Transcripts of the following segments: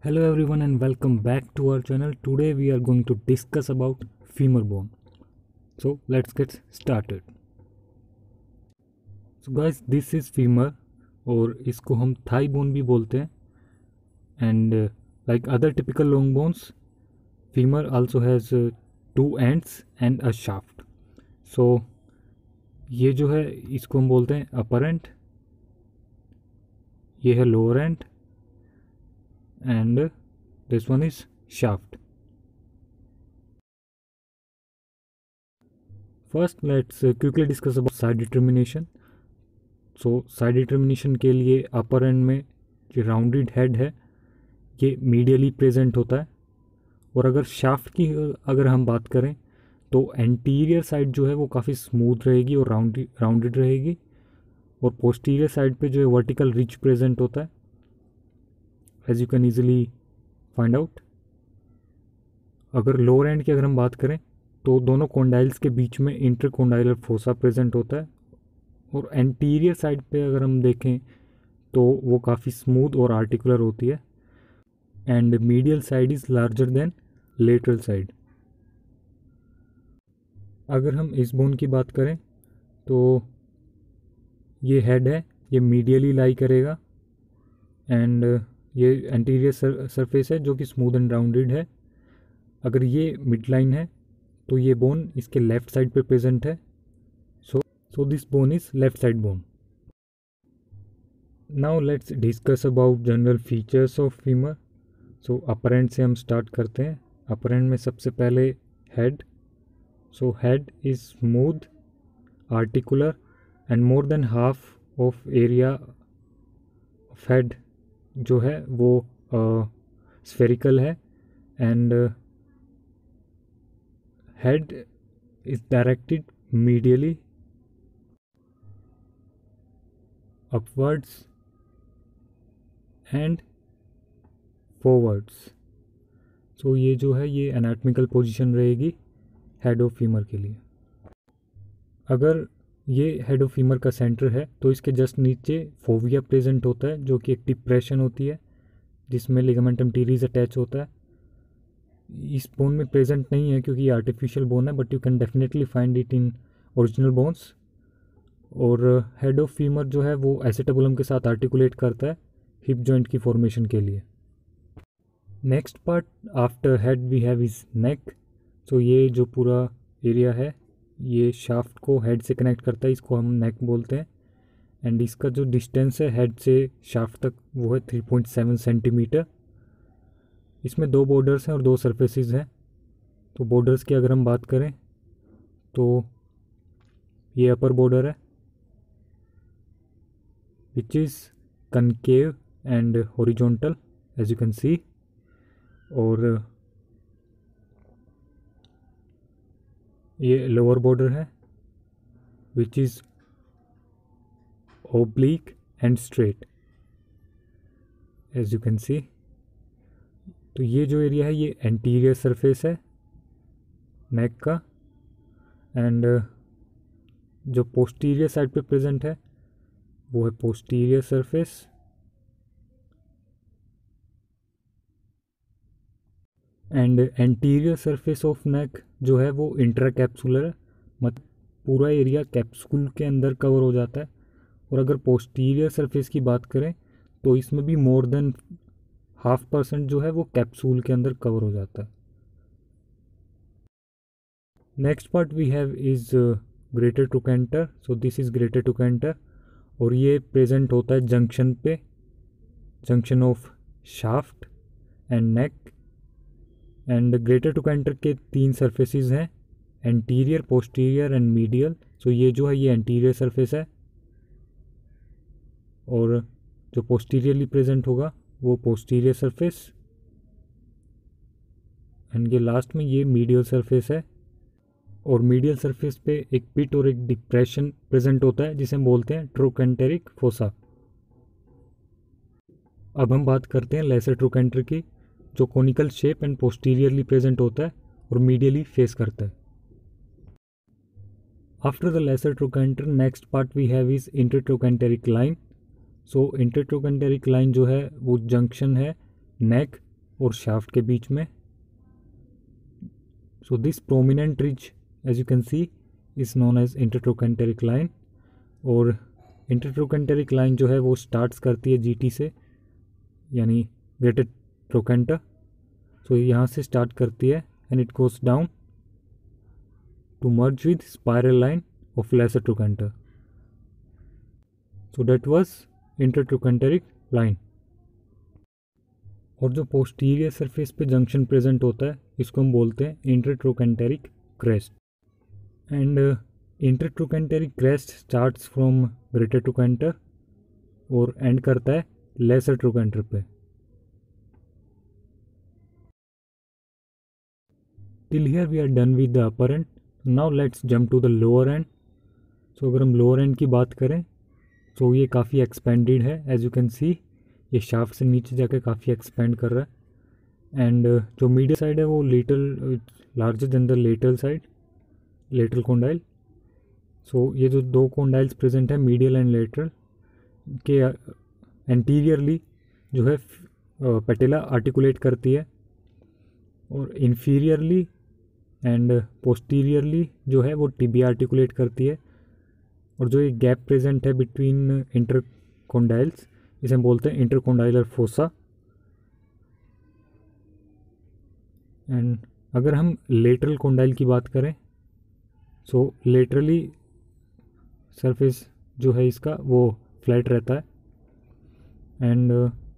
Hello everyone and welcome back to our channel. Today we are going to discuss about femur bone. So let's get started. So guys, this is femur और इसको हम thigh bone भी बोलते हैं. And like other typical long bones, femur also has two ends and a shaft. So ये जो है इसको हम बोलते हैं upper end, ये है lower end and this one is shaft. First let's quickly discuss about side determination. So side determination के लिए अपर एंड में जो राउंडेड हेड है ये मीडियली प्रेजेंट होता है, और अगर शाफ्ट की अगर हम बात करें तो एंटीरियर साइड जो है वो काफ़ी स्मूथ रहेगी और राउंडेड रहेगी, और पोस्टीरियर साइड पे जो है वर्टिकल रिच प्रेजेंट होता है, as you can easily find out. अगर लोअर एंड की अगर हम बात करें तो दोनों कॉन्डाइल्स के बीच में इंटरकॉन्डाइलर फोसा प्रेजेंट होता है, और एंटीरियर साइड पे अगर हम देखें तो वो काफ़ी स्मूथ और आर्टिकुलर होती है, and medial side is larger than lateral side. अगर हम इस बोन की बात करें तो ये हेड है, ये मीडियली लाई करेगा, एंड ये एंटीरियर सरफेस है जो कि स्मूथ एंड राउंडेड है. अगर ये मिड लाइन है तो ये बोन इसके लेफ़्ट साइड पे प्रेजेंट है. So this bone is left side bone. Now let's discuss about general features of femur. So upper end से हम start करते हैं. Upper end में सबसे पहले head. So head is smooth, articular, and more than half of area of head जो है वो spherical है, and head is directed medially upwards and forwards. So ये जो है ये एनाटॉमिकल पोजीशन रहेगी हेड ऑफ फीमर के लिए. अगर ये हेड ऑफ फीमर का सेंटर है तो इसके जस्ट नीचे फोविया प्रेजेंट होता है, जो कि एक डिप्रेशन होती है जिसमें लिगामेंटम टीरीज अटैच होता है. इस बोन में प्रेजेंट नहीं है क्योंकि ये आर्टिफिशियल बोन है, but you can definitely find it in original bones. और हेड ऑफ फीमर जो है वो एसेटेबुलम के साथ आर्टिकुलेट करता है हिप जॉइंट की फॉर्मेशन के लिए. Next part after head we have is neck. So ये जो पूरा एरिया है ये शाफ्ट को हेड से कनेक्ट करता है, इसको हम नेक बोलते हैं, एंड इसका जो डिस्टेंस है हेड से शाफ्ट तक वो है 3.7 सेंटीमीटर. इसमें दो बॉर्डर्स हैं और दो सरफेसेस हैं. तो बॉर्डर्स की अगर हम बात करें तो ये अपर बॉर्डर है which is concave and horizontal as you can see, और ये लोअर बॉर्डर है which is oblique and straight as you can see. तो ये जो एरिया है ये एंटीरियर सरफेस है नेक का, एंड जो पोस्टीरियर साइड पे प्रेजेंट है वो है posterior surface. And anterior surface of neck जो है वो इंट्राकैप्सुलर है, मतलब पूरा एरिया कैप्सूल के अंदर कवर हो जाता है. और अगर पोस्टीरियर सरफेस की बात करें तो इसमें भी मोर देन 0.5% जो है वो कैप्सूल के अंदर कवर हो जाता है. Next part we have is greater trochanter. So this is greater trochanter, और ये प्रेजेंट होता है जंक्शन पे, junction of shaft and neck. And greater trochanter के 3 सरफेसेस हैं, anterior, posterior and medial. So ये जो है ये एंटीरियर सरफेस है, और जो पोस्टीरियरली प्रेजेंट होगा वो पोस्टीरियर सरफेस, एंड ये लास्ट में ये मीडियल सरफेस है. और मीडियल सरफेस पे एक पिट और एक डिप्रेशन प्रेजेंट होता है जिसे हम बोलते हैं ट्रोकेंटेरिक फोसा. अब हम बात करते हैं लेसर ट्रोकेंटर की, जो conical shape and posteriorly present होता है और मीडियली फेस करता है. After the lesser trochanter next part we have is intertrochanteric line. So intertrochanteric line जो है वो जंक्शन है नेक और शाफ्ट के बीच में। So this prominent ridge as you can see is known as intertrochanteric line. और इंटरट्रोकेंटेरिक लाइन जो है वो स्टार्ट्स करती है जीटी से, यानी ग्रेटर ट्रोकेंटर। सो यहाँ से स्टार्ट करती है and it goes down to merge with spiral line of lesser trochanter. So that was intertrochanteric line. और जो पोस्टीरियर सरफेस पे जंक्शन प्रेजेंट होता है इसको हम बोलते हैं intertrochanteric crest. And intertrochanteric crest starts from greater trochanter और एंड करता है लेसर ट्रोकेंटर पे। Till here we are done with the upper end. Now let's jump to the lower end. So अगर हम लोअर एंड की बात करें तो ये काफ़ी एक्सपेंडेड है। एज यू कैन सी ये शाफ्ट से नीचे जाकर काफ़ी एक्सपेंड कर रहा है। एंड जो मीडियल साइड है वो little larger than the lateral side, lateral condyle. So ये जो दो कोंडाइल्स प्रेजेंट है मीडियल एंड लेटरल के एंटीरियरली जो है पेटिला आर्टिकुलेट करती है, और इन्फीरियरली एंड पोस्टीरियरली जो है वो टिबिया आर्टिकुलेट करती है। और जो एक गैप प्रेजेंट है बिटवीन इंटरकोंडाइल्स इसे हम बोलते हैं इंटरकोंडाइलर फोसा। एंड अगर हम लेटरल कोंडाइल की बात करें सो लेटरली सरफेस जो है इसका वो फ्लैट रहता है। एंड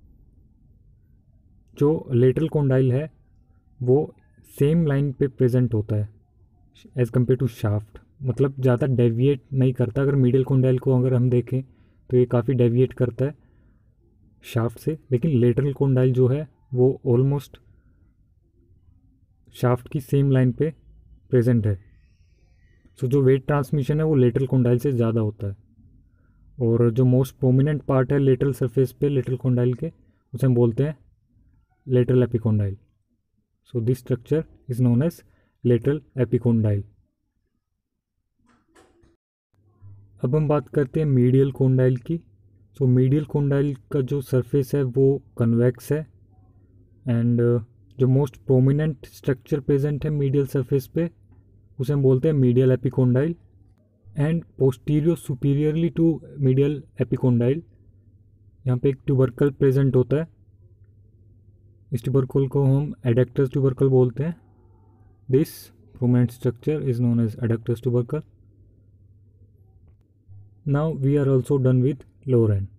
जो लेटरल कोंडाइल है वो सेम लाइन पे प्रेजेंट होता है एज़ कम्पेयर टू शाफ्ट, मतलब ज़्यादा डेविएट नहीं करता। अगर मीडियल कोंडाइल को अगर हम देखें तो ये काफ़ी डेविएट करता है शाफ्ट से, लेकिन लेटरल कोंडाइल जो है वो ऑलमोस्ट शाफ्ट की सेम लाइन पे प्रेजेंट है। सो जो वेट ट्रांसमिशन है वो लेटरल कोंडाइल से ज़्यादा होता है। और जो मोस्ट प्रोमिनेंट पार्ट है लेटरल सरफेस पे लेटरल कोंडाइल के उसे हम बोलते हैं lateral epicondyle. So this structure is known as lateral epicondyle. अब हम बात करते हैं मीडियल कोंडाइल की। सो मीडियल कोंडाइल का जो सरफेस है वो कन्वेक्स है। एंड जो मोस्ट प्रोमिनेंट स्ट्रक्चर प्रेजेंट है मीडियल सरफेस पे उसे हम बोलते हैं medial epicondyle. And posterior superiorly to medial epicondyle यहाँ पे एक ट्यूबरकल प्रेजेंट होता है। इस ट्यूबरकल को हम एडक्टस ट्यूबरकल बोलते हैं। This prominent structure is known as adductor tubercle. Now we are also done with lower end.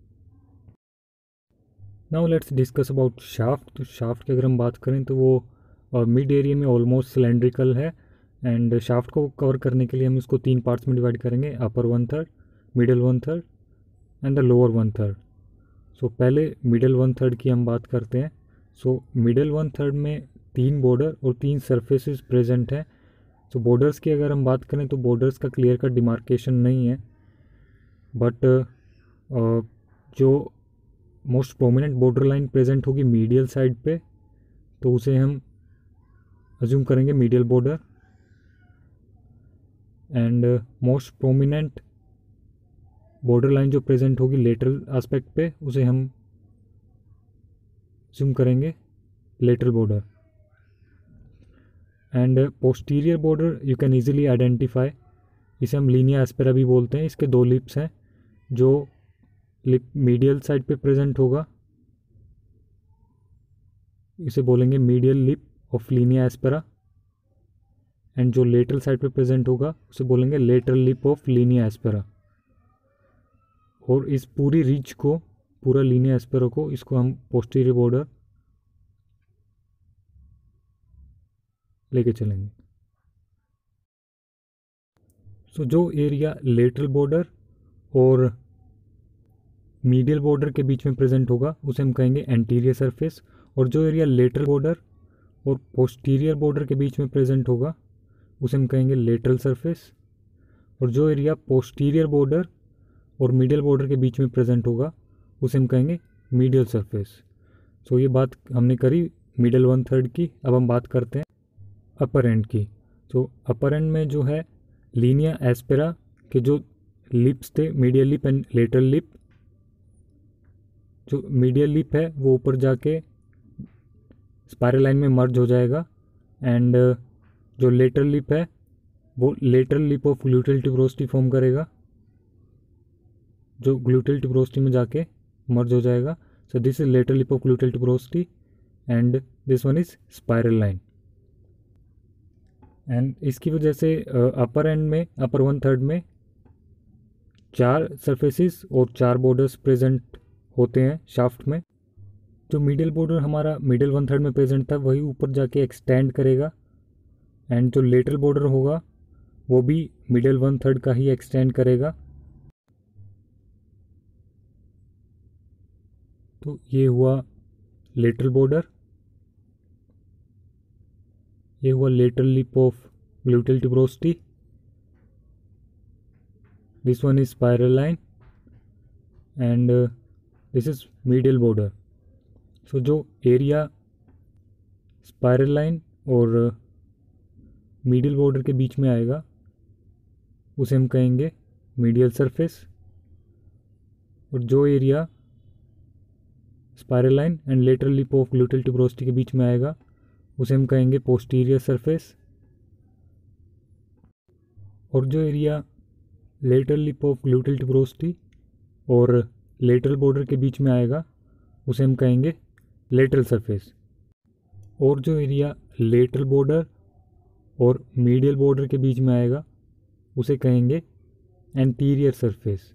Now let's discuss about shaft. तो शाफ्ट की अगर हम बात करें तो वो मिड एरिया में ऑलमोस्ट सिलेंड्रिकल है। एंड शाफ्ट को कवर करने के लिए हम इसको 3 पार्ट्स में डिवाइड करेंगे, upper 1/3, middle 1/3 and the lower 1/3। So पहले मिडल 1/3 की हम बात करते हैं। सो मिडल 1/3 में 3 बॉर्डर और 3 सरफेसेस प्रेजेंट हैं। सो बॉर्डर्स की अगर हम बात करें तो बॉर्डर्स का क्लियर कट डिमार्केशन नहीं है, बट जो most prominent border line present होगी मीडियल साइड पे तो उसे हम अज्यूम करेंगे medial border. And most prominent border line जो प्रेजेंट होगी लेटरल एस्पेक्ट पे उसे हम अज्यूम करेंगे lateral border. And posterior border you can easily identify, इसे हम लीनिया एस्पेरा भी बोलते हैं। इसके 2 लिप्स हैं, जो लिप मीडियल साइड पे प्रेजेंट होगा इसे बोलेंगे medial lip of linea aspera, and जो लेटरल साइड पे प्रेजेंट होगा उसे बोलेंगे lateral lip of linea aspera. और इस पूरी रीच को, पूरा लीनिया एस्पेरा को, इसको हम पोस्टीरियर बॉर्डर लेके चलेंगे। सो जो एरिया लेटरल बॉर्डर और मीडियल बॉर्डर के बीच में प्रेजेंट होगा उसे हम कहेंगे एंटीरियर सरफेस। और जो एरिया लेटरल बॉर्डर और पोस्टीरियर बॉर्डर के बीच में प्रेजेंट होगा उसे हम कहेंगे लेटरल सरफेस। और जो एरिया पोस्टीरियर बॉर्डर और मीडियल बॉर्डर के बीच में प्रेजेंट होगा उसे हम कहेंगे मीडियल सरफेस। सो ये बात हमने करी मिडल 1/3 की। अब हम बात करते हैं अपर एंड की। तो अपर एंड में जो है लीनिया एस्पेरा के जो लिप्स थे, medial lip and lateral lip, जो मीडियल लिप है वो ऊपर जाके स्पायरल लाइन में मर्ज हो जाएगा एंड जो लेटरल लिप है वो lateral lip of gluteal tuberosity form करेगा, जो ग्लूटल ट्यूबरोस्टी में जाके मर्ज हो जाएगा. So this is lateral lip of gluteal tuberosity and this one is spiral line. And इसकी वजह से अपर एंड में, अपर 1/3 में 4 सरफेसेस और 4 बॉर्डर्स प्रेजेंट होते हैं शाफ्ट में. जो मिडिल बॉर्डर हमारा मिडिल 1/3 में प्रेजेंट था वही ऊपर जाके एक्सटेंड करेगा एंड जो लेटरल बॉर्डर होगा वो भी मिडिल 1/3 का ही एक्सटेंड करेगा. तो ये हुआ लेटरल बॉर्डर, ये हुआ lateral lip of gluteal tuberosity. This one is spiral line and this is medial border. So जो एरिया स्पायरल लाइन और मीडियल बॉर्डर के बीच में आएगा उसे हम कहेंगे मीडियल सरफेस, और जो area spiral line and lateral lip of gluteal tuberosity के बीच में आएगा उसे हम कहेंगे पोस्टीरियर सरफेस, और जो area lateral lip of gluteal tuberosity और लेटरल बॉर्डर के बीच में आएगा उसे हम कहेंगे लेटरल सरफेस, और जो एरिया लेटरल बॉर्डर और मीडियल बॉर्डर के बीच में आएगा उसे कहेंगे anterior surface.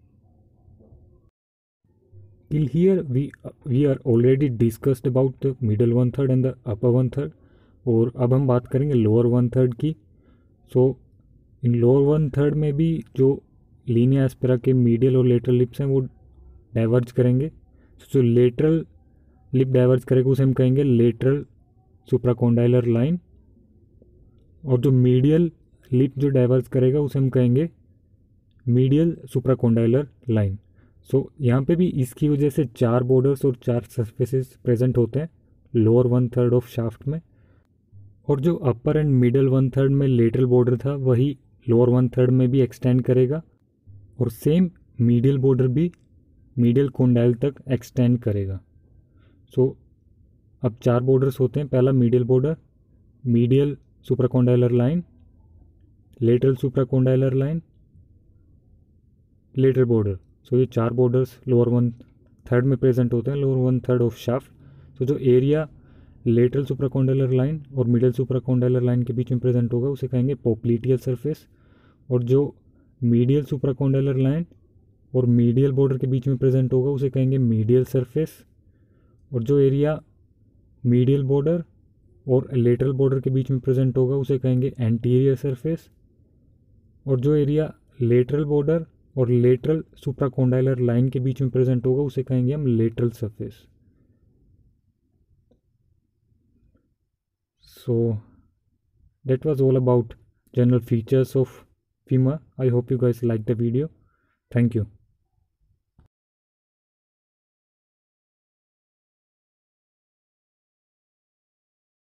Till here we are already discussed about the middle 1/3 and the upper 1/3, और अब हम बात करेंगे लोअर 1/3 की. सो इन लोअर 1/3 में भी जो लीनिया एस्पेरा के मीडियल और लेटरल लिप्स हैं वो डाइवर्ज करेंगे. जो लेटरल लिप डाइवर्ज करेगा उसे हम कहेंगे लेटरल सुप्राकोंडाइलर लाइन, और जो मीडियल लिप जो डाइवर्ज करेगा उसे हम कहेंगे मीडियल सुप्राकोंडाइलर लाइन. सो यहाँ पे भी इसकी वजह से 4 बॉर्डर्स और 4 सरफेसेस प्रेजेंट होते हैं लोअर 1/3 ऑफ शाफ्ट में, और जो अपर एंड मिडल 1/3 में लेटरल बॉर्डर था वही लोअर 1/3 में भी एक्सटेंड करेगा, और सेम मीडियल बॉर्डर भी मीडियल कोंडाइल तक एक्सटेंड करेगा. सो अब 4 बॉर्डर्स होते हैं. पहला medial border, medial supracondylar line, lateral supracondylar line, lateral border. So ये 4 बॉर्डर्स लोअर 1/3 में प्रेजेंट होते हैं, लोअर 1/3 ऑफ शाफ्ट. तो जो एरिया लेटरल सुप्राकोंडाइलर लाइन और मिडिल सुप्राकोंडाइलर लाइन के बीच में प्रेजेंट होगा उसे कहेंगे पोप्लीटियल सरफेस, और जो मीडियल सुप्राकोंडाइलर लाइन और मीडियल बॉर्डर के बीच में प्रेजेंट होगा उसे कहेंगे मीडियल सरफेस, और जो एरिया मीडियल बॉर्डर और लेटरल बॉर्डर के बीच में प्रेजेंट होगा उसे कहेंगे एंटीरियर सरफेस, और जो एरिया लेटरल बॉर्डर और लेटरल सुप्राकोंडाइलर लाइन के बीच में प्रेजेंट होगा उसे कहेंगे हम lateral surface. So that was all about general features of femur. I hope you guys liked the video. Thank you.